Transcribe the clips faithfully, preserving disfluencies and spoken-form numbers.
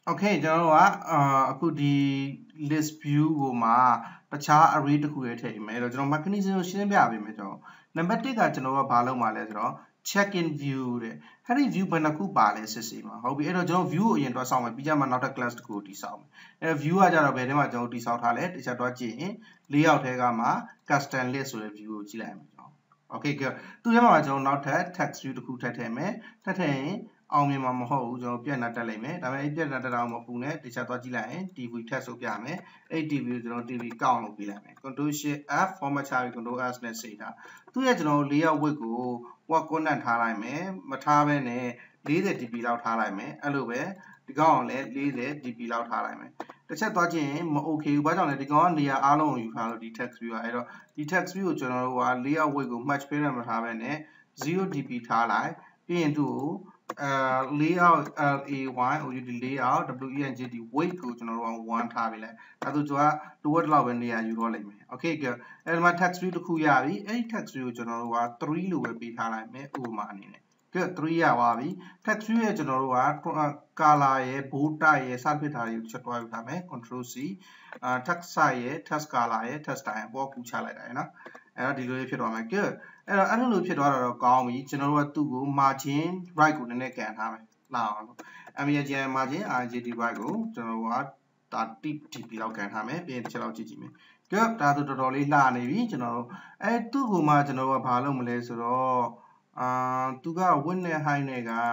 Okay ကျွန်တော်တို့ကအာအခုဒီ list view ကိုမှာတခြား array တစ်ခုရဲ့ထည့်မယ်အဲ့တော့ကျွန်တော် mechanism ကိုရှင်းပြပေးမယ်ကျွန်တော်နံပါတ်oneကကျွန်တော်ကဘာလုပ်မှာလဲဆိုတော့ check in view တဲ့အဲ့ဒီ view ဘယ်နှခုပါလဲစစ်ဆေးမှာဟုတ်ပြီအဲ့တော့ကျွန်တော် view ကိုအရင်တွက်ဆောက်မယ်ပြီးကြမှာနောက်ထပ် class တစ်ခုကိုတည်ဆောက်မယ်အဲ့တော့ view ကကြတော့ဘယ်ထဲမှာကျွန်တော်တည်ဆောက်ထားလဲတစ်ချက်တွက်ကြည့်ရင် layout ထဲကမှာ custom list ဆိုတဲ့ view ကိုကြည့်လိုက်မယ်ကျွန်တော် okay ကဲသူ့ထဲမှာကျွန်တော်နောက်ထပ် text view တစ်ခုထည့်ထည့်မယ်ထည့်ထည့်ရင်အောင်မြင်မှာမဟုတ်ဘူးကျွန်တော်ပြက်နှက်တက်လိုက်မယ်ဒါပေမဲ့အဲ့ပြက်နှက်တက်အောင်မပူနဲ့တခြားသွားကြည့်လိုက်ရင် tv ထက်ဆိုပြမယ်အဲ့ tv ကိုကျွန်တော် tv ကောက်လုပ်ပြလိုက်မယ် control shift f format ချပြီး control s နဲ့စိတ်ထားသူ့ရဲ့ကျွန်တော် layout width ကိုဟိုက content ထားလိုက်မယ်မထားဘဲနဲ့forty dp လောက်ထားလိုက်မယ်အဲ့လိုပဲဒီကောင်ကိုလည်းforty dp လောက်ထားလိုက်မယ်တစ်ချက်သွားကြည့်ရင်မ okay ဘူးဘာကြောင့်လဲဒီကောင်ကနေရာအားလုံးကိုယူထားလို့ဒီ text view อ่ะအဲ့တော့ဒီ text view ကိုကျွန်တော်တို့က layout width ကို match ပေးရမှာထားဘဲနဲ့zero dp ထားလိုက်ပြီးရင်သူ့ကိုUh, layout L A Y or you layout W E N G D weight ကိုကျွန်တော်တို့ကoneထားပြီလဲအဲဒါဆိုကျွန်တော်က toward လောက်ပဲနေရာယူတော့လိမ့်မယ် okay ကဲအဲ့ဒီမှာ text view တစ်ခုရပြီအဲ့ဒီ text view ကိုကျွန်တော်တို့ကthreeလို့ပဲပေးထားလိုက်မယ်ဥပမာအနေနဲ့ကဲthreeရပါပြီ text view ရဲ့ကျွန်တော်တို့က color ရဲ့ bold type ရဲ့စသဖြင့်ထားတွေကိုချက်တွားယူထားမယ် control C အာ text size ရဲ့ text color ရဲ့ text style ပေါ်ကူချလိုက်တာရယ်နော်အဲ့တော့ဒီလိုလေးဖြစ်သွားမယ်ကဲအဲ့တော့အဲ့လိုလိုဖြစ်သွားတာတော့ကောင်းပြီကျွန်တော်တို့ကသူ့ကို margin right ကိုနည်းနည်းကန်ထားမယ်လာအောင်လို့ margin margin R G D right ကိုကျွန်တော်တို့ကthirty dp လောက်ကန်ထားမယ်ပြီးရင်တစ်ချက်လောက်ကြည့်ကြည့်မယ်ကဲဒါဆိုတော်တော်လေးလှနေပြီကျွန်တော်တို့အဲ့သူ့ကိုမှကျွန်တော်တို့ကဘာလုပ်မလဲဆိုတော့အာသူက width နဲ့ height နဲ့က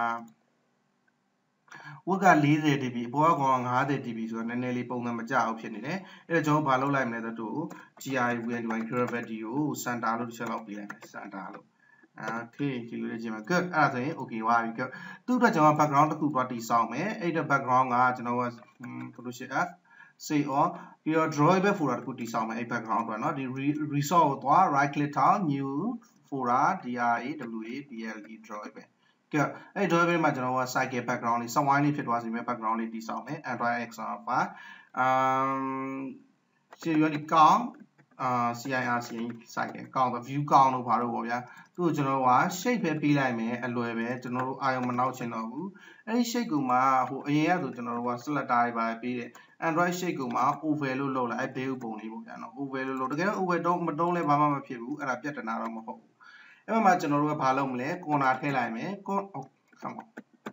ဝက်ကforty dp အပေါ်ကကောင်fifty dp ဆိုတော့နည်းနည်းလေးပုံစံမကျအောင်ဖြစ်နေတယ်အဲ့တော့ကျွန်တော်ဘာလုပ်လိုက်မလဲဆိုတော့ givy gravity ကို center လို့တစ်ချက်လောက်ပေးလိုက်မယ် center လို့ okay ဒီလိုလေးကြည့်မယ် good အဲ့ဒါဆိုရင် okay ပါပြီ good သူ့အတွက်ကျွန်တော် background တစ်ခုတွားတည်ဆောက်မယ်အဲ့ဒီ background ကကျွန်တော်က control shift f save all ပြီးတော့ drawable folder တစ်ခုတည်ဆောက်မယ်အဲ့ background အတွက်เนาะဒီ resource ကိုတွား right click ထား new folder drawable drawableကဲအဲ့ drawable မှာကျွန်တော်က cycle background လေး software လေးဖြစ်သွားစေမယ် background လေးတည်ဆောက်မယ် android example file um ရှင်းရဒီကောင်းအာ circ cycle ကောင်းတော့ view ကောင်းလို့ဘာလို့ပေါ့ဗျာသူ့ကိုကျွန်တော်က shape ပဲပေးလိုက်မယ်အလွယ်ပဲကျွန်တော်တို့အာရုံမနှောက်ချင်တော့ဘူးအဲ့ဒီ shape ကိုမှဟိုအရင်ကဆိုကျွန်တော်တို့က selector တွေပါပေးတယ် android shape ကိုမှ oval လို့လုပ်လိုက်အဲ့ဘေးဥပုံလေးပေါ့ဗျာနော် oval လို့လုပ်တကယ်တော့ oval တော့မတုံးလဲဘာမှမဖြစ်ဘူးအဲ့ဒါပြဿနာတော့မဟုတ်ဘူးအဲ့မှာကျွန်တော်တို့ကဘာလုပ်မလဲ corner ထည့်လိုက်မယ် come on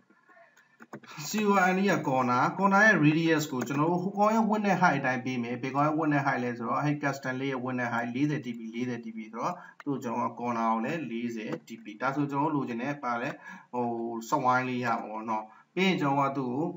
zero အနီးက corner corner ရဲ့ radius ကိုကျွန်တော်တို့ဟိုကောင်ရဲ့ width နဲ့ height အတိုင်းပေးမယ်ဘေကောင်ရဲ့ width နဲ့ height လဲဆိုတော့အဲ့ custom လေးရဲ့ width နဲ့ height forty dp forty dp ဆိုတော့သူ့ကျွန်တော်က corner ကိုလည်းforty dp ဒါဆိုကျွန်တော်တို့လိုချင်တဲ့ပါလဲဟို software လေးရပါဘောเนาะပြီးရင်ကျွန်တော်ကသူ့ကို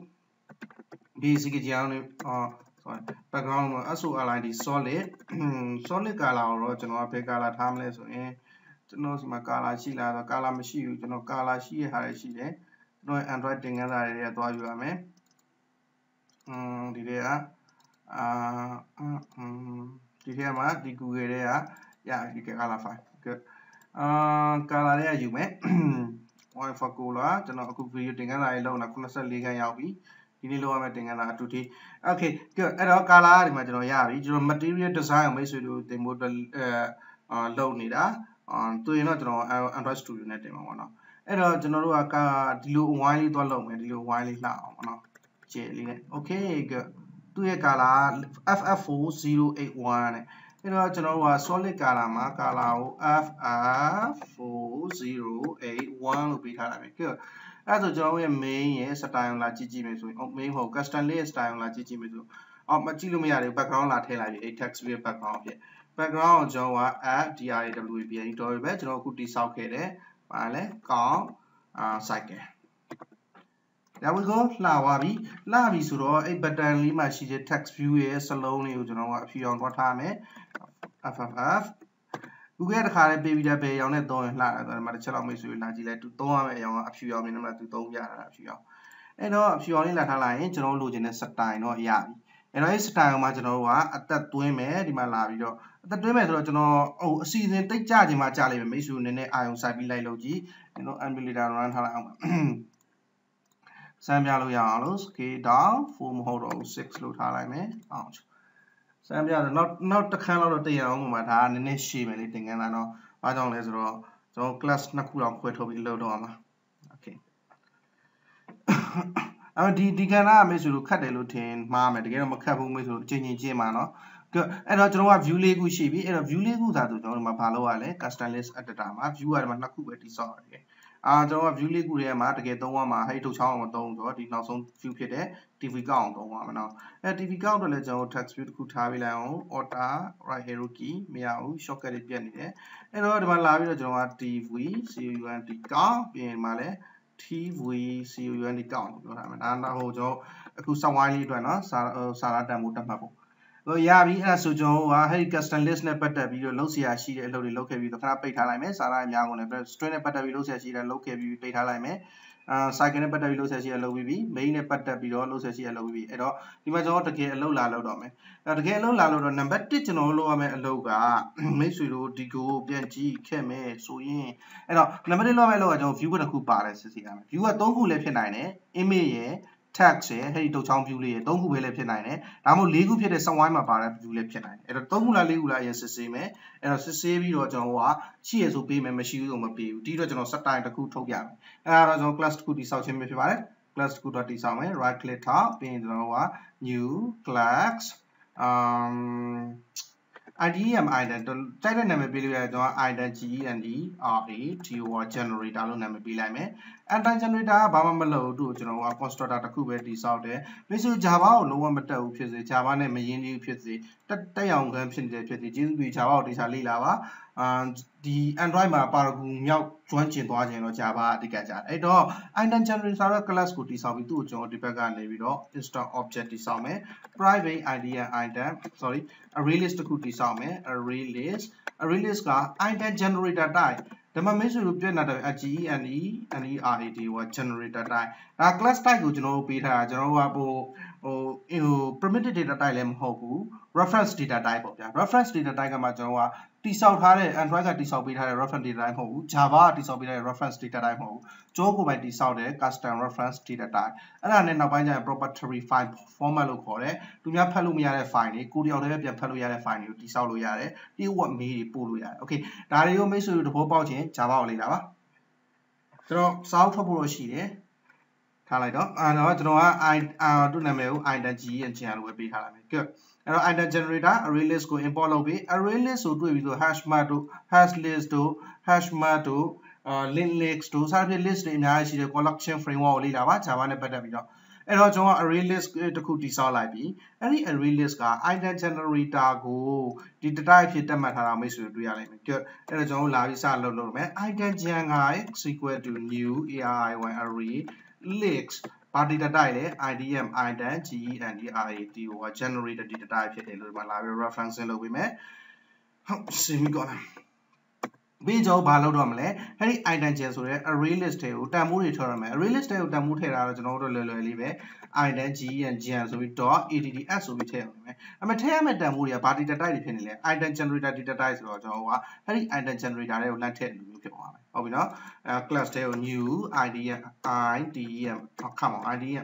basic ကြောင်းလေးအာ sorry background မှာ solid solid solid color ကိုတော့ကျွန်တော်ကဘယ် color ထားမလဲဆိုရင်ကျွန်တော်ဒီမှာ color ရှိလားဆို color မရှိဘူးကျွန်တော် color ရှိရဟာရှိတယ်ကျွန်တော် Android သင်ခန်းစာတွေသွားယူရမယ်อืมဒီတွေကအာอืมဒီထဲမှာဒီ Google တွေကရဒီ color file good အာ color တွေကယူမယ် one for color ကျွန်တော်အခု video သင်ခန်းစာတွေလုပ်နေတာforty-fourခန်းရောက်ပြီဒီနေ့လောက်ရမယ့်သင်ခန်းစာအတူတူ okay good အဲ့တော့ color ဒီမှာကျွန်တော်ရပြီကျွန်တော် material design ကိုမိတ်ဆွေတို့သင်ဖို့အတွက်အာလုပ်နေတာအာသူရင်တော့ကျွန်တော် Android Studio နဲ့တင်မှာပေါ့နော်အဲ့တော့ကျွန်တော်တို့ကဒီလို wine လေးသွားလုပ်မယ်ဒီလို wine လေးလှအောင်ပေါ့နော်ကြည့်လေးနဲ့ okay good သူ့ရဲ့ color F F four zero eight one နဲ့အဲ့တော့ကျွန်တော်တို့က solid color မှာ color ကို F F four zero eight one လို့ပေးထားလိုက်မယ် good အဲ့ဒါဆိုကျွန်တော်တို့ရဲ့ main ရဲ့ style လာကြည့်ကြည့်မယ်ဆိုရင် main မဟုတ် custom လေးရဲ့ style လာကြည့်ကြည့်မယ်ဆိုအော်မကြည့်လို့မရဘူး background လာထည့်လိုက်ပြီအဲ့ text ရဲ့ background ဖြစ် background ကိုကျွန်တော်က add drawable တော့ပဲကျွန်တော်အခုတိစောက်ခဲ့တယ်ပါလဲကောင်းအာ cycle there we go လှပါပြီလှပြီဆိုတော့အဲ့ button လေးမှာရှိတဲ့ text view ရဲ့စလုံးလေးကိုကျွန်တော်ကအဖြူအောင်တွားထားမယ် F F F Google တခါလေးပေးပြီးတဲ့ဘယ်ရောင်နဲ့သုံးရင်လှတယ်ဆိုတော့ဒီမှာတစ်ချက်လောက်မိတ်ဆွေလာကြည့်လိုက်သူသုံးရမယ့်အရောင်ကအဖြူရောင်နေမှာသူသုံးပြတာအဖြူရောင်အဲ့တော့အဖြူရောင်လေးလာထားလိုက်ရင်ကျွန်တော်လိုချင်တဲ့ style တော့ရပြီအဲ့တော့အဲ့ style မှာကျွန်တော်တို့ကအသက်သွင်းမယ်ဒီမှာလာပြီးတော့အသက်သွင်းမယ်ဆိုတော့ကျွန်တော်ဟိုအစီအစဉ်တိတ်ကြခြင်းမှာကြာလိမ့်မယ်မိတ်ဆွေနည်းနည်းအာရုံစိုက်ပြီးလိုက်လို့ကြည့်ကျွန်တော် emulator run ထားလိုက်အောင်စမ်းပြလို့ရအောင်လို့ scale down four မဟုတ်တော့ဘူးsixလို့ထားလိုက်မယ်အောင်စမ်းပြတော့နောက်နောက်တစ်ခန်းလောက်တော့တည်ရအောင်မှာဒါကနည်းနည်းရှည်မယ်လေသင်ခန်းစာတော့ဘာကြောင့်လဲဆိုတော့ကျွန်တော် class နှစ်ခုလောက်ခွဲထုတ်ပြီးလုပ်တော့မှာ okay အဲ့တော့ဒီဒီကဏ္ဍကမိတ်ဆွေတို့ခတ်တယ်လို့ထင်မှားမယ်တကယ်တော့မခတ်ဘူးမိတ်ဆွေတို့ချင်းချင်းချင်းမှာနော်အဲ့တော့ကျွန်တော်က view လေးခုရှိပြီအဲ့တော့ view လေးခုသာဆိုကျွန်တော်တို့မှာဘာလုပ်ရလဲ custom list editor မှာ view ကဒီမှာနှစ်ခုပဲတိစောက်ရတယ်အာကျွန်တော်က view လေးခုထဲမှာတကယ်သုံးရမှာဟဲ့ထုတ်ချောင်းအောင်မသုံးဆိုတော့ဒီနောက်ဆုံး view ဖြစ်တဲ့ tv ကောက်အောင်သုံးရမှာနော်အဲ tv ကောက်တော့လည်းကျွန်တော် text view တစ်ခုထားပေးလိုက်အောင် order right arrow key မရဘူး shortcut လေးပြတ်နေတယ်အဲ့တော့ဒီမှာလာပြီးတော့ကျွန်တော်က tv count ကောက်ပြီးရင်မှာလဲ tv count ကောက်လို့ပြောထားမှာဒါတော့ဟိုကျွန်တော်အခုစောင့်ဝိုင်းလေးအတွက်နော်စာစာရတန်ဖို့တတ်မှတ်ဖို့ဟိုရပြီအဲ့ဒါဆိုကျွန်တော်ကဟဲ့ custom list နဲ့ပတ်သက်ပြီးတော့လုပ်เสียရှိတဲ့အလုပ်တွေလုပ်ခဲ့ပြီးတော့ခဏပိတ်ထားလိုက်မယ်စာရအများကုန်နဲ့ string နဲ့ပတ်သက်ပြီးလုပ်เสียရှိတဲ့လုပ်ခဲ့ပြီးပိတ်ထားလိုက်မယ်အာ cycle နဲ့ပတ်သက်ပြီးလုပ်เสียရှိတဲ့လုပ်ပြီးပြီ main နဲ့ပတ်သက်ပြီးတော့လုပ်เสียရှိတဲ့လုပ်ပြီးပြီအဲ့တော့ဒီမှာကျွန်တော်တကယ်အလုပ်လာလုပ်တော့မယ်အဲ့တကယ်အလုပ်လာလုပ်တော့ number တစ်ကျွန်တော်လုပ်ရမယ့်အလုပ်ကမိတ်ဆွေတို့ဒီကိုပြန်ကြည့်ခဲ့မယ်ဆိုရင်အဲ့တော့ number တစ်လုပ်ရမယ့်အလုပ်ကကျွန်တော် view တစ်ခုပါတယ်စစ်စီရမယ် view ကသုံးခုလည်းဖြစ်နိုင်တယ် image ရယ်text ရယ်ဟဲ့ဒီတုတ်ချောင်း view လေးရယ်သုံးခုပဲလည်းဖြစ်နိုင်တယ်ဒါမှမဟုတ်လေးခုဖြစ်တဲ့ sound wine မှာပါတဲ့ view လေးဖြစ်နိုင်တယ်အဲ့တော့သုံးခုလားလေးခုလားအရင်စစ်ဆေးမယ်အဲ့တော့စစ်ဆေးပြီးတော့ကျွန်တော်ကရှိရဆိုပေးမယ်မရှိဘူးဆိုမပေးဘူးဒီတော့ကျွန်တော် set time တစ်ခုထုတ်ပြမယ်အဲ့ဒါတော့ကျွန်တော် class တစ်ခုတိစောက်ခြင်းပဲဖြစ်ပါတယ် class တစ်ခုတော့တိစောက်မယ် right click ထောက်ပြီးရင်ကျွန်တော်က new class um idem item ကြိုက်တဲ့နာမည်ပေးလို့ရတယ်ကျွန်တော် item generator generator လို့နာမည်ပေးလိုက်မယ် item generator ကဘာမှမလုပ်ဘူးသူ့ကိုကျွန်တော်က constructor တစ်ခုပဲတည်ဆောက်တယ်မိတ်ဆွေ Java ကိုလုံးဝမတက်ဘူးဖြစ်စေ Java နဲ့မရင်းနှီးဘူးဖြစ်စေတက်တက်အောင်ခံဖြစ်နေတယ်ဖြစ်စေကျေးဇူးပြု Java ကိုတေချာလေ့လာပါအာဒီ Android မှာပါရဂူမြောက်ကျွမ်းကျင်သွားခြင်းတော့ Java အဓိကကြတယ်အဲ့တော့ item generator ရဲ့ class ကိုတည်ဆောက်ပြီးသူ့ကိုကျွန်တော်ဒီဘက်ကနေပြီးတော့ install object တည်ဆောက်မယ် private idea item sorry array list တစ်ခုတည်ဆောက်မယ် array list array list က item generator type ဒါမှမိတ်ဆွေတို့ပြည့်နေတာ generator generator type ဒါ class type ကိုကျွန်တော်တို့ပေးထားတာကျွန်တော်တို့ကဟိုဟိုဟို primitive data type လည်းမဟုတ်ဘူး reference data type ပေါ့ဗျာ reference data type ကမှကျွန်တော်ကတိဆောက်ထားတဲ့ Android ကတိဆောက်ပေးထားတဲ့ reference data type မဟုတ်ဘူး Java ကတိဆောက်ပေးထားတဲ့ reference data type မဟုတ်ဘူးကျိုးကိုပိုင်တိဆောက်တဲ့ custom reference data type အဲ့ဒါနဲ့နောက်ပိုင်းကျရင် proprietary file format လို့ခေါ်တယ်သူများဖတ်လို့မရတဲ့ file တွေကိုတယောက်တည်းပဲပြန်ဖတ်လို့ရတဲ့ file တွေကိုတိဆောက်လို့ရတယ်ဒီ web mail တွေပို့လို့ရတယ် okay ဒါတွေကိုမိတ်ဆွေတို့သဘောပေါက်ခြင်း Java ကိုလေ့လာပါကျွန်တော်စာအုပ်ထုတ်ဖို့တော့ရှိတယ်ထားလိုက်တော့အဲ့တော့ကျွန်တော်က i သူ့နာမည်ကို item generator လို့ပဲပေးထားလိုက်မယ် good အဲ့တော့ item generator array list ကို import လုပ်ပြီး array list ကိုတွေ့ပြီးဆို hash mark တို့ hash list တို့ hash mark တို့ link list တို့စသဖြင့် list တွေအများကြီးရှိတယ် collection framework ကိုလေ့လာပါ Java နဲ့ပတ်သက်ပြီးတော့အဲ့တော့ကျွန်တော် array list တစ်ခုတည်ဆောက်လိုက်ပြီးအဲ့ဒီ array list က item generator ကိုဒီ data အဖြစ်သတ်မှတ်ထားတာမိတ်ဆွေတို့တွေ့ရလိမ့်မယ် good အဲ့တော့ကျွန်တော်လာပြီးစလုပ်လုပ်မယ် item gen က is equal to new array array list ဘာ data type လဲ idm item generator ဟို generator data type ဖြစ်တယ်လို့ဒီမှာလာပြီး reference လုပ်ပေးမယ်ဟုတ်စီမီကောလားပြီးတော့ဘာလုပ်တော့မလဲအဲ့ဒီ item gen ဆိုတဲ့ array list တွေကိုတန်ဖိုးတွေထည့်ရမယ် array list တွေကိုတန်ဖိုးထည့်တာတော့ကျွန်တော်တို့လွယ်လွယ်လေးပဲ item gen gen ဆိုပြီး .addds ဆိုပြီးထည့်ရမယ်အမထည့်ရမယ့်တန်ဖိုးတွေကဘာ data type တွေဖြစ်နေလဲ item generator data type ဆိုတော့ကျွန်တော်ကအဲ့ဒီ item generator တွေကိုလမ်းထည့်လို့မျိုးဖြစ်သွားမယ်ဟုတ်ပြီနော်အဲ class တွေကို new idm idm come on idm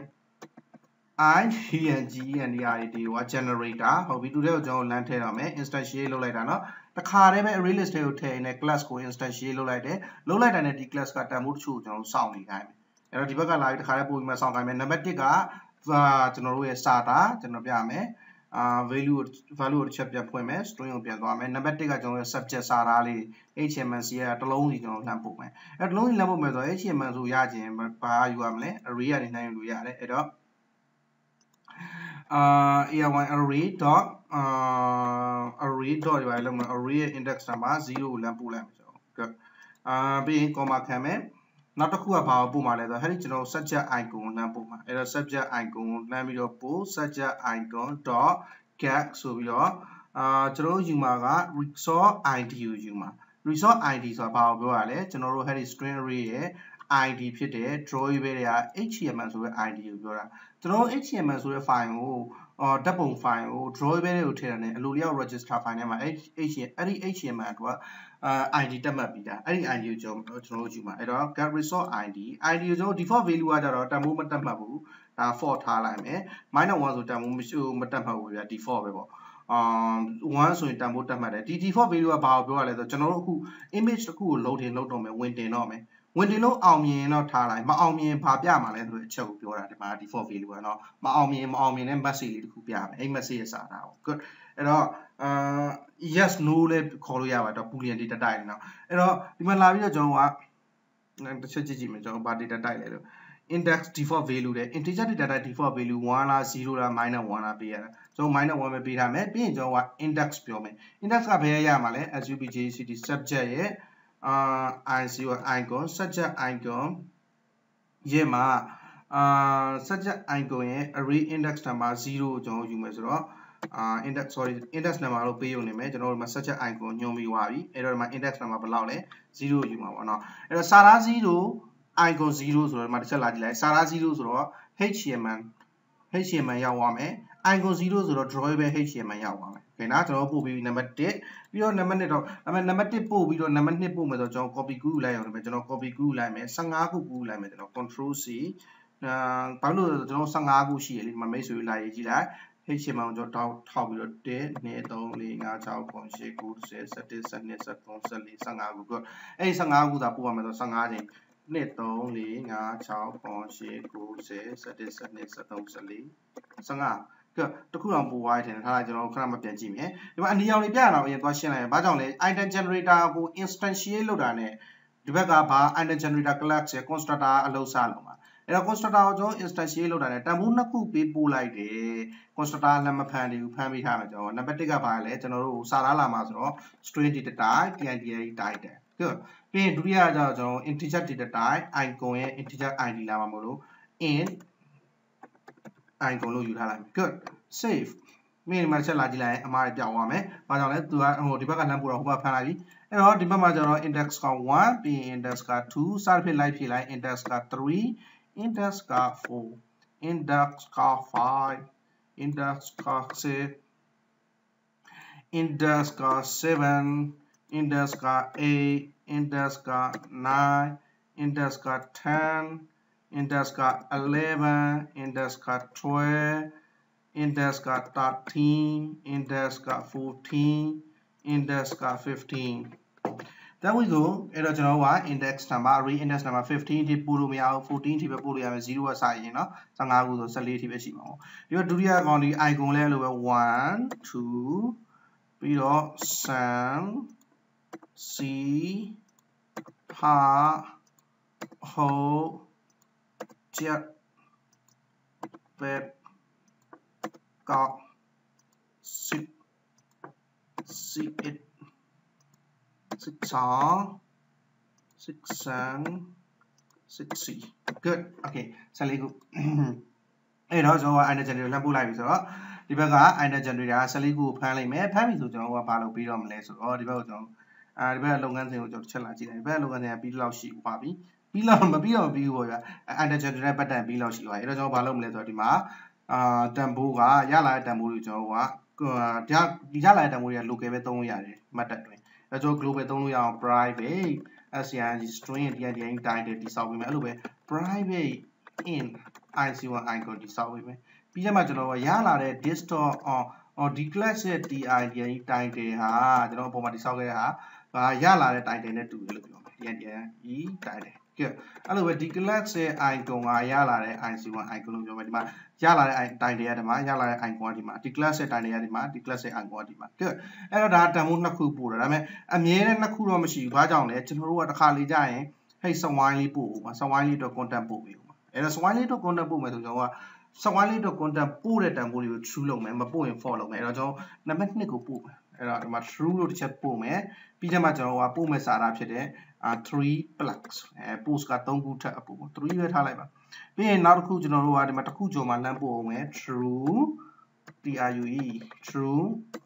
idm generator က generator ဟုတ်ပြီသူတွေကိုကျွန်တော်လမ်းထည့်ရမယ် instantiate လုပ်လိုက်တာနော်တခါတည်းပဲ array list တွေကိုထည့်ရင် class ကို instantiate လုပ်လိုက်တယ်လုပ်လိုက်တာနဲ့ဒီ class ကတန်ဖိုးတချို့ကျွန်တော်စောင့်နေခိုင်းမယ်အဲ့တော့ဒီဘက်ကလာပြီးတခါတည်းပို့ပြီးမှစောင့်ခိုင်းမယ်နံပါတ်တစ်ကကျွန်တော်တို့ရဲ့ starter ကျွန်တော်ပြမယ်အာ value value ကိုတစ်ချက်ပြန်ဖွင့်မယ် string ကိုပြန်သွားမယ်နံပါတ်တစ်ကကျွန်တော်ရဲ့ subject စာသားလေး html စီကတစ်လုံးစီကျွန်တော်လှမ်းပို့မယ်အဲ့တစ်လုံးစီလှမ်းပို့မယ်ဆိုတော့ html ဆိုရခြင်းဘာယူရမလဲ array ကနေနှိုင်းလို့ရတယ်အဲ့တော့အာ ar1 array dot အာ array dot ဒီပါလုံးမှာ array ရဲ့ index number ဇီးရိုကိုလမ်းပို့လိုက်မယ်ကျွန်တော် good အာပြီးရင် comma ခံမယ်နောက်တစ်ခုကဘာကိုပို့မှာလဲဆိုတော့ဟဲ့ဒီကျွန်တော် subject icon ကိုလမ်းပို့မှာအဲ့တော့ subject icon ကိုလမ်းပြီးတော့ပို့ subject icon dot get ဆိုပြီးတော့အာကျွန်တော်ယူမှာက resource id ကိုယူမှာ resource id ဆိုတာဘာကိုပြောရလဲကျွန်တော်တို့ဟဲ့ဒီ string array ရဲ့ id ဖြစ်တဲ့ draw ရေးပေးတဲ့ html ဆိုတဲ့ id ကိုပြောတာကျွန်တော် html ဆိုတဲ့ file ကိုအော်ဓာတ်ပုံ file ကို draw ရေးပေးတဲ့ကိုထည့်ရတယ်အလိုလျောက် register file ထဲမှာအဲ့ဒီ html ကအာ id တက်မှတ်ပြီးတာအဲ့ဒီ id ကိုကျွန်တော်ကျွန်တော်ယူမှာအဲ့တော့ get resource id id ကိုကျွန်တော် default value ကကြတော့တန်ဖိုးမတက်မှတ်ဘူးဒါ for ထားလိုက်မယ် minus 1ဆိုတန်ဖိုးမရှိမတက်မှတ်ဘူးဗျာ default ပဲပေါ့အာoneဆိုရင်တန်ဖိုးတက်မှတ်တယ်ဒီ default value ကဘာကိုပြောရလဲဆိုတော့ကျွန်တော်တို့အခု image တစ်ခုကို load တင်လုပ်တော့မယ်ဝင်တင်တော့မယ်ဝင်ဒီလို့အောင်မြင်တော့ထားလိုက်မအောင်မြင်ဘာပြမှာလဲဆိုတဲ့အချက်ကိုပြောတာဒီမှာ default value ကနော်မအောင်မြင်မအောင်မြင်တဲ့ message လေးတစ်ခုပြမယ်အဲ့ message ရဲ့စာသားကို good အဲ့တော့အာ yes no လဲခေါ်လို့ရပါတော့ boolean data type နော်အဲ့တော့ဒီမှာလာပြီးတော့ကျွန်တော်ကတစ်ချက်ကြည့်ကြည့်မယ်ကျွန်တော်ဘာ data type လဲလို့ index default value တဲ့ integer data type default value one လားzeroလား minus one လားပေးရတာကျွန်တော် minus one ပဲပေးထားမယ်ပြီးရင်ကျွန်တော်က index ပြောမယ် index ကဘယ်ရမှာလဲ subject subject ရဲ့အာ icon icon subject icon ရဲ့မှာအာ subject icon ရဲ့ array index number zero ကိုကျွန်တော်ယူမယ်ဆိုတော့အာ index sorry index number လို့ပေးရုံနေမယ်ကျွန်တော်တို့မှာ subject icon ညွှန်ပြီးသွားပြီအဲ့တော့ဒီမှာ index number ဘယ်လောက်လဲzero ယူမှာပေါ့နော်အဲ့တော့စာသား zero icon zero ဆိုတော့ဒီမှာတစ်ချက်လာကြည့်လိုက်စာသား zero ဆိုတော့ html html ရောက်သွားမယ် icon zero ဆိုတော့ drawable html ရောက်သွားမယ်โอเคနော်ကျွန်တော်ပို့ပြီးနံပါတ်oneပြီးတော့နံပါတ်twoတော့ဒါပေမဲ့နံပါတ်oneပို့ပြီးတော့နံပါတ်twoပို့မယ်ဆိုတော့ကျွန်တော် copy ကူးလိုက်အောင်မယ်ကျွန်တော် copy ကူးလိုက်မယ်fifteenခုကူးလိုက်မယ်ကျွန်တော် control c အာဘာလို့လဲဆိုတော့ကျွန်တော်fifteenခုရှိရလေဒီမှာမိတ်ဆွေလာရေးကြည့်လိုက် html ကိုကျွန်တော်ထောက်ပြီးတော့one two three four five six seven eight nine ten eleven twelve thirteen fourteen fifteen sixteen seventeen eighteenခုကအဲ့fifteenခုသာပို့ရမယ်ဆိုတော့fifteenချိန်one two three four five six seven eight nine ten eleven twelve thirteen seventeen eighteen fifteenကတခုအောင်ပို့သွားတယ်ထင်တယ်ထားလိုက်ကျွန်တော်ခဏမှပြန်ကြည့်မယ်ဒီမှာအနီရောင်လေးပြရအောင်အရင်သွားရှင်းလိုက်ရဘာကြောင့်လဲ item generator ကို instantiate လုပ်တာနဲ့ဒီဘက်ကဘာ item generator class ရဲ့ constructor အလုပ်စလုပ်မှာအဲ့တော့ constructor ကိုကျွန်တော် instantiate လုပ်တာနဲ့တန်ဖိုးနှစ်ခုပေးပို့လိုက်တယ် constructor လည်းမဖန်သေးဘူးဖန်ပြီးထားမယ်ကျွန်တော်နံပါတ်oneကဘာလဲကျွန်တော်တို့စာသားလာမှာဆိုတော့ string data type tintr type တယ် good ပြီးရင်ဒုတိယကကျတော့ကျွန်တော် integer data type icon ရဲ့ integer id လာမှာမလို့ int icon လို့ယူထားလိုက် good save မင်းဒီမှာချက်လာကြည့်လိုက်ရင်အမှားတွေပြောင်းသွားမယ်။ဘာကြောင့်လဲသူကဟိုဒီဘက်ကလမ်းပို့တော့ဟိုဘက်ဖမ်းလိုက်ပြီ။အဲ့တော့ဒီဘက်မှာကျတော့ index ကoneပြီးရင် index ကtwoစသဖြင့်လိုက်ဖြည့်လိုက် index ကthree index ကfour index ကfive index ကsix index ကseven index ကeight index ကnine index ကten index ကeleven index ကtwelve index ကthirteen index ကfourteen index ကfifteen then we go အဲ့တော့ကျွန်တော်က index number array index number fifteen ထိပို့လို့မရဘူးfourteenထိပဲပို့လို့ရမယ်zeroကစရင်เนาะfifteenခုဆိုfourteenထိပဲရှိမှာပေါ့ဒီတော့ဒုတိယအကောင်ဒီ icon လဲအဲ့လိုပဲone twoပြီးတော့ sun sea ha ho jet pet got six six eight six song six seven six c good okay fourteenခုအဲ့တော့ကျွန်တော်က inner generator လှမ်းပို့လိုက်ပြီဆိုတော့ဒီဘက်က inner generator fourteenခုကိုဖမ်းလိုက်မယ်ဖမ်းပြီဆိုကျွန်တော်ကဘာလုပ်ပြီးတော့မလဲဆိုတော့ဒီဘက်ကိုကျွန်တော်အဲဒီဘက်ကလုပ်ငန်းစဉ်ကိုကျွန်တော်ချက်လာကြည့်တယ်ဒီဘက်ကလုပ်ငန်းစဉ်ကပြီးလောက်ရှိပါပြီပြီးလောက်မပြီးတော့မပြီးဘူးပေါ့ဗျာ inner generator ပတ်တန်ပြီးလောက်ရှိသွားပြီအဲ့တော့ကျွန်တော်ဘာလုပ်မလဲဆိုတော့ဒီမှာအာတန်ဖိုးကရလာတဲ့တန်ဖိုးတွေကျွန်တော်ကဒါဒီရလာတဲ့တန်ဖိုးတွေက local ပဲသုံးလို့ရတယ်မှတ်တက်တွင်အဲကျွန်တော် global သုံးလို့ရအောင် private string string tintr type တိစောက်ပေးမယ်အဲ့လိုပဲ private int ic1 icon တိစောက်ပေးမယ်ပြီးကြမှာကျွန်တော်ကရလာတဲ့ desktop on ဒီ class ရဲ့ tintr title ဟာကျွန်တော်အပေါ်မှာတိစောက်ခဲ့တဲ့ဟာဟာရလာတဲ့ title နဲ့တူတယ်လို့ပြောမယ် tintr e titleကဲအဲ့လိုပဲဒီ class ရဲ့ icon ကရလာတဲ့ ic1 icon လို့ပြောမယ်ဒီမှာရလာတဲ့ title ရဒီမှာရလာတဲ့ icon ကဒီမှာဒီ class ရဲ့ title ရဒီမှာဒီ class ရဲ့ icon ကဒီမှာကဲအဲ့တော့ဒါတန်ဖိုးနှစ်ခုပို့တာဒါပေမဲ့အမြဲတမ်းနှစ်ခုတော့မရှိဘူးဘာကြောင့်လဲကျွန်တော်တို့ကတစ်ခါလေကြာရင်ဟဲ့ swine လေးပို့ဦးမှာ swine လေးတော့ content ပို့ပေးဦးမှာအဲ့တော့ swine လေးတော့ content ပို့မယ်ဆိုကျွန်တော်က swine လေးတော့ content ပို့တဲ့တန်ဖိုးတွေကို true လုပ်မယ်မပို့ရင် false လုပ်မယ်အဲ့တော့ကျွန်တော်နံပါတ်twoကိုပို့မယ်အဲ့တော့ဒီမှာ true လို့တစ်ချက်ပို့မယ်ပြီးကြမှာကျွန်တော်ကပို့မယ်စာသားဖြစ်တဲ့three plus အဲ post ကthreeခုထပ်အပို့ပေါ့threeပဲထားလိုက်ပါပြီးရင်နောက်တစ်ခုကျွန်တော်တို့ကဒီမှာတစ်ခုကျော်မှာလမ်းပို့အောင်မယ် true true true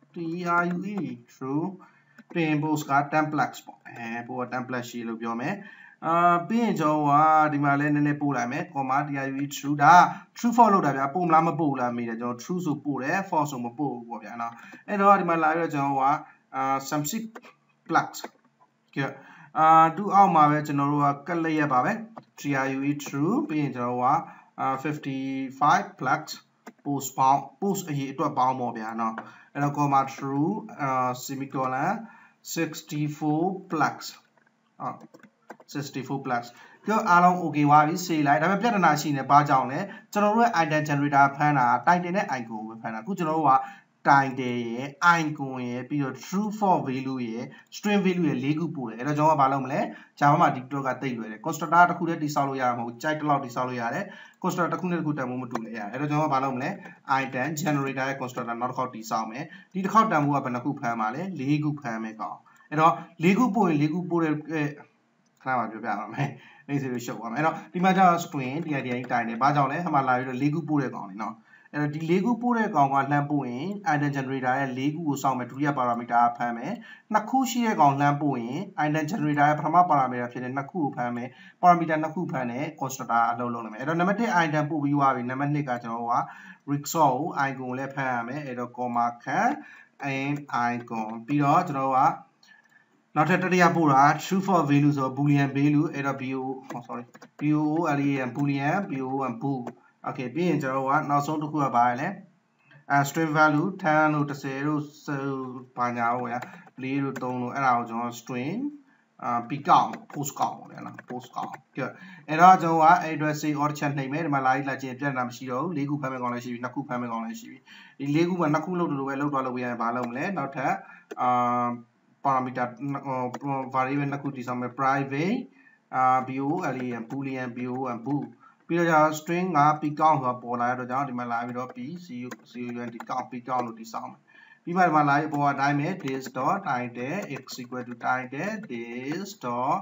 true true ပြီးရင် post ကten plus ပေါ့အဲပို့ကten plus ရှိလို့ပြောမယ်အာပြီးရင်ကျွန်တော်ကဒီမှာလဲနည်းနည်းပို့လိုက်မယ် comma true true ဒါ true false လောက်တာဗျာပို့မလားမပို့လားမေးတယ်ကျွန်တော် true ဆိုပို့တယ် false ဆိုမပို့ဘူးပေါ့ဗျာနော်အဲ့တော့ဒီမှာလာပြီးတော့ကျွန်တော်ကအာ something plus ကဲအာတူအောက်မှာပဲကျွန်တော်တို့ကကက်လက်ရပါပဲ true true ပြီးရင်ကျွန်တော်ကအာfifty-five plus post bound post အရေးအတွက်ပေါင်းပေါ့ဗျာနော်အဲ့တော့ comma true အာ semicolon sixty-four plus အာ sixty-four plus ပြောအားလုံး okay ပါပြီစေးလိုက်ဒါပေမဲ့ပြဿနာရှိနေဘာကြောင့်လဲကျွန်တော်တို့ရဲ့ item generator ဖမ်းတာ title နဲ့ icon ကိုပဲဖမ်းတာအခုကျွန်တော်တို့က title ရဲ့ icon ရဲ့ပြီးတော့ true false value ရဲ့ string value ရဲ့၄ခုပို့တယ်အဲ့တော့ကျွန်တော်ကဘာလုပ်မလဲ Java မှာ dictor ကတိတ်လွယ်တယ် constructor တစ်ခုတည်းတိစောက်လို့ရမှာမဟုတ်ကြိုက်တလောက်တိစောက်လို့ရတယ် constructor တစ်ခုနဲ့တစ်ခုတန်ဖိုးမတူလဲရတယ်အဲ့တော့ကျွန်တော်ကဘာလုပ်မလဲ item generator ရဲ့ constructor နောက်တစ်ခေါက်တိစောက်မယ်ဒီတစ်ခေါက်တန်ဖိုးကဘယ်နှခုဖမ်းမှာလဲ၄ခုဖမ်းမယ်ကောင်အဲ့တော့၄ခုပို့ရင်၄ခုပို့တဲ့ခဏမှပြောပြရမယ်အဲ့ဒီလိုရှုပ်သွားမယ်အဲ့တော့ဒီမှာကျတော့ string ဒီ idea ကြီးတိုင်တယ်ဘာကြောင့်လဲဟိုမှာလာပြီးတော့၄ခုပို့တဲ့ကောင်လေနော်အဲ့တော့ဒီ၄ခုပို့တဲ့ကောင်ကလှမ်းပို့ရင် item generator ရဲ့၄ခုကိုစောင့်မယ်ဒုတိယ parameter ဖမ်းမယ်နှစ်ခုရှိတဲ့ကောင်လှမ်းပို့ရင် item generator ရဲ့ပထမ parameter ဖြစ်တဲ့နှစ်ခုကိုဖမ်းမယ် parameter နှစ်ခုဖမ်းတဲ့ constructor အလုပ်လုပ်နိုင်မယ်အဲ့တော့ number one item ပို့ပြီးသွားပြီ number twoကကျွန်တော်တို့က result ကို icon ကိုလည်းဖမ်းရမယ်အဲ့တော့ comma ခန့် and icon ပြီးတော့ကျွန်တော်တို့ကနောက်ထပ်တတိယပို့တာ true for value ဆိုတော့ boolean value အဲ့တော့ bo oh sorry boolean boolean boolean bool okay ပြီးရင်ကျွန်တော်ကနောက်ဆုံးတစ်ခုကဘာလဲအဲ string value ten လို့tenလို့ဘာညာဟိုရfourလို့threeလို့အဲ့ဒါကိုကျွန်တော် string အာ p count post count လေနော် post count ကဲအဲ့တော့ကျွန်တော်ကအဲ့အတွက် say or ချက်နှိပ်မယ်ဒီမှာလာကြည့်လာချင်းပြဿနာမရှိတော့ဘူး၄ခုဖမ်းမယ်ကောင်းလည်းရှိပြီနှစ်ခုဖမ်းမယ်ကောင်းလည်းရှိပြီဒီ၄ခုမှာနှစ်ခုလို့တူတူပဲလောက်သွားလို့ပြရင်ဘာလုပ်မလဲနောက်ထပ်အာ parameter variable နှစ်ခုတည်ဆောင်မယ် private အာ boolean boolean boolean bool ပြီးတော့ string က p count ဆိုတာပေါ်လာရတော့ကျွန်တော်ဒီမှာလာပြီးတော့ p count count p count လို့တည်ဆောင်မယ်ပြီးမှဒီမှာလာပြီးပေါ်အတိုင်းပဲ this dot title x equal to title this dot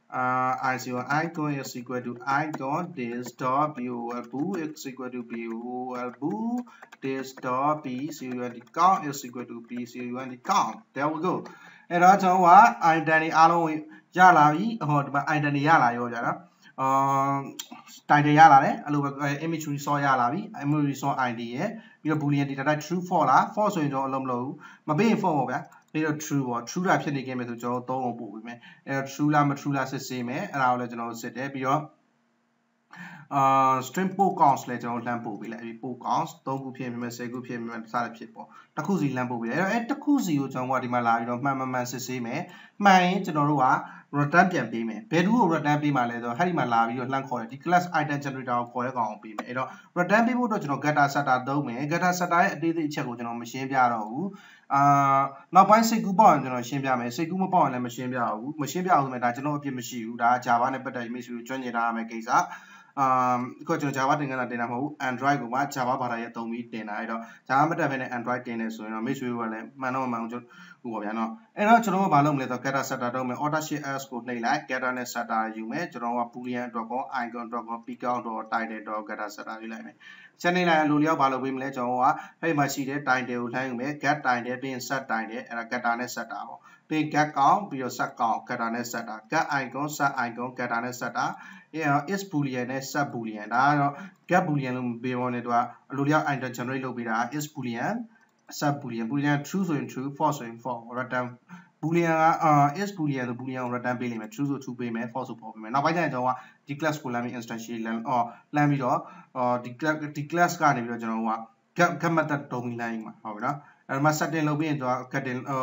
uh icon icon is equal to icon this dot bol bool x equal to bol bool this dot p count is equal to p count there we go အဲ့တော့ကျွန်တော်က item တွေအားလုံးရလာပြီဟောဒီမှာ item တွေရလာရောကြတော့အာ title ရလာတယ်အဲ့လိုပဲ image resource ရလာပြီ image resource id ရဲ့ပြီးတော့ boolean data type true false လား false ဆိုရင်ကျွန်တော်အလုံးမလုပ်ဘူးမပေးရင် false ပေါ့ဗျာပြီးတော့ true ပေါ့ true တာဖြစ်နေခဲ့မယ်ဆိုကျွန်တော်သုံးအောင်ပို့ပေးမယ်အဲ့တော့ true လားမ true လားစစ်ဆေးမယ်အဲ့ဒါကိုလည်းကျွန်တော်စစ်တယ်ပြီးတော့အာ string post counts လဲကျွန်တော်လှမ်းပို့ပေးလိုက်ပြီး post counts သုံးခုဖြစ်မြင်မယ်tenခုဖြစ်မြင်မယ်စသဖြင့်ပေါ့တစ်ခုစီလှမ်းပို့ပေးတယ်အဲ့တော့အဲ့တစ်ခုစီကိုကျွန်တော်ကဒီမှာလာပြီးတော့မှန်မှန်မှန်စစ်ဆေးမယ်မှန်ရင်ကျွန်တော်တို့က return ပြန်ပေးမယ်ဘယ်သူကို return ပေးမှာလဲဆိုတော့အဲ့ဒီမှာလာပြီးတော့လှမ်းခေါ်တယ်ဒီ class item generator ကိုခေါ်တဲ့ကောင်ကိုပေးမယ်အဲ့တော့ return ပေးဖို့တော့ကျွန်တော် getter setter သုံးမယ် getter setter ရဲ့အသေးသေးအချက်ကိုကျွန်တော်မရှင်းပြတော့ဘူးအာနောက်ပိုင်းစိတ်ကူးပေါက်ရင်ကျွန်တော်ရှင်းပြမယ်စိတ်ကူးမပေါက်ရင်လည်းမရှင်းပြဘူးမရှင်းပြဘူးဆိုမှဒါကျွန်တော်အပြစ်မရှိဘူးဒါ Java နဲ့ပတ်သက် image ကိုကျွမ်းကျင်ထားရမယ့်ကိစ္စအာအခုကျွန်တော် Java သင်ခန်းစာတင်တာမဟုတ်ဘူး Android ကိုမှ Java ဘာသာရေးသုံးပြီးတင်တာအဲ့တော့ Java မတက်ဘဲနဲ့ Android တင်နေဆိုရင်တော့ make sure ကလည်းမှန်တော့မှန်ကျွန်တော်ဟိုပါဗျာနော်အဲ့တော့ကျွန်တော်ကဘာလုပ်မလဲဆိုတော့ getter setter တုံးမယ် order shift s ကိုနှိပ်လိုက် getter နဲ့ setter ယူမယ်ကျွန်တော်က boolean အတွက်ကော icon အတွက်ကော p count တော့ title တော့ getter setter ယူလိုက်မယ်ချက်နေလိုက်အလိုလျောက်ဘာလုပ်ပေးမလဲကျွန်တော်ကအဲ့မှာရှိတဲ့ title ကိုလှမ်းယူမယ် get title ပြီးရင် set title အဲ့ဒါ getter နဲ့ setter ပေါ့ပြီး get count ပြီးတော့ set count getter နဲ့ setter get icon set icon getter နဲ့ setter အဲ့တော့ is boolean နဲ့ set boolean ဒါကတော့ get boolean လို့ပြောနေတော့အလိုလျောက် item generate လုပ်ပေးတာ is boolean set boolean boolean true ဆိုရင် true false ဆိုရင် false return boolean ကအာ is boolean ဆို boolean ကို return ပေးလိမ့်မယ် true ဆို true ပေးမယ် false ဆို false ပေးမယ်နောက်ပိုင်းကျရင်ကျွန်တော်ကဒီ class ကိုလမ်းပြီး instantiate လမ်းအော်လမ်းပြီးတော့အော်ဒီ class ဒီ class ကနေပြီးတော့ကျွန်တော်က get get method တုံးပြီးလမ်းမှာဟုတ်ပြီနော်အဲ့မှာ setting လုပ်ပြီးရင်ကျွန်တော် getting ဟို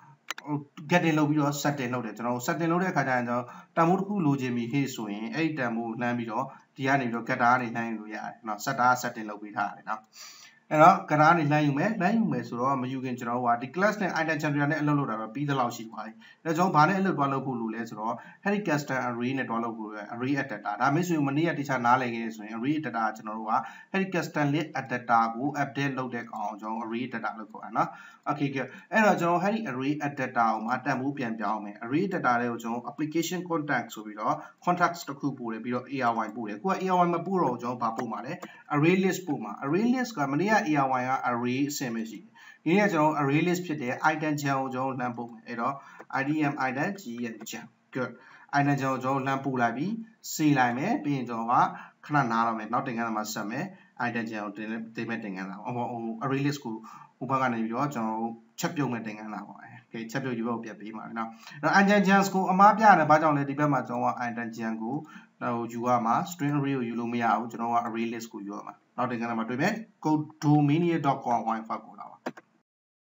getting လုပ်ပြီးတော့ setting လုပ်တယ်ကျွန်တော် setting လုပ်တဲ့အခါကျရင်ကျွန်တော်တန်ဖိုးတစ်ခုလိုချင်ပြီဟေ့ဆိုရင်အဲ့ဒီတန်ဖိုးလှမ်းပြီးတော့ဒီကနေပြီးတော့ getter ကနေလှမ်းယူလို့ရတယ်နော် setter setting လုပ်ပေးထားရတယ်နော်အဲ့တော့ getter ကနေလှမ်းယူမယ်လှမ်းယူမယ်ဆိုတော့မယူခင်ကျွန်တော်ကဒီ class နဲ့ item generator နဲ့အလုပ်လုပ်တာတော့ပြီးသလောက်ရှိသွားပြီအဲ့တော့ကျွန်တော်ဘာနဲ့အလုပ်တွားလုပ်ဖို့လိုလဲဆိုတော့အဲ့ဒီ custom array နဲ့တွားလုပ်ဖို့ array adapter ဒါမျိုးဆိုရင်မနေ့ကတခြားနားလည်ခဲ့ဆိုရင် array adapter ကျွန်တော်တို့ကအဲ့ဒီ custom list adapter ကို update လုပ်တဲ့ကောင်ကျွန်တော် array adapter လို့ခေါ်တာနော် okay ကဲအဲ့တော့ကျွန်တော်အဲ့ဒီ array adapter ကိုမှတန်ဖိုးပြန်ပြောင်းမယ် array adapter တွေကိုကျွန်တော် application contact ဆိုပြီးတော့ context တစ်ခုပို့တယ်ပြီးတော့ array ပို့တယ်ကိုက array မပို့တော့ကျွန်တော်ဘာပို့မှာလဲ array list ပို့မှာ array list ကမနေ့က array က array အဆင့်ပဲရှိတယ်ဒီနေ့ကကျွန်တော် array list ဖြစ်တဲ့ item ချန်ကိုကျွန်တော်လှမ်းပို့မယ်အဲ့တော့ idm item gem ချန် good item ချန်ကိုကျွန်တော်လှမ်းပို့လိုက်ပြီးစေးလိုက်မယ်ပြီးရင်ကျွန်တော်ကခဏနားတော့မယ်နောက်တင်ခန်းစာမှာဆက်မယ် item ချန်ကိုတင်တင်မဲ့တင်ခန်းစာဟို array list ကိုဟိုဘက်ကနေပြီးတော့ကျွန်တော်ချက်ပြုတ်မဲ့တင်ခန်းစာပေါ့အဲ okay ချက်ပြုတ်ယူဘက်ကိုပြတ်ပေးပါမယ်နော်အဲ့တော့ item ချန်ကိုအမားပြရတယ်ဘာကြောင့်လဲဒီဘက်မှာကျွန်တော်က item ချန်ကိုဟိုယူရမှာ string array ကိုယူလို့မရဘူးကျွန်တော်က array list ကိုယူရမှာနောက်တင်ခန်းစာမှာတွေ့မယ် code domain dot com wifi ကို